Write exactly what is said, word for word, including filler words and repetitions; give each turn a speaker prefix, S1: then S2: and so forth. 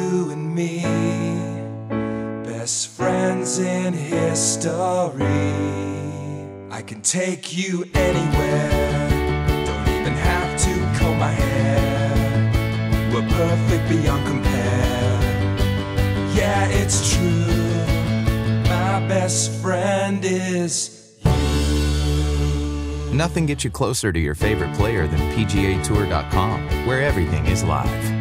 S1: you and me, best friends in history. I can take you anywhere, don't even have to comb my hair. We're perfect beyond compare. Yeah, it's true, my best friend is
S2: Nothing gets you closer to your favorite player than P G A Tour dot com, where everything is live.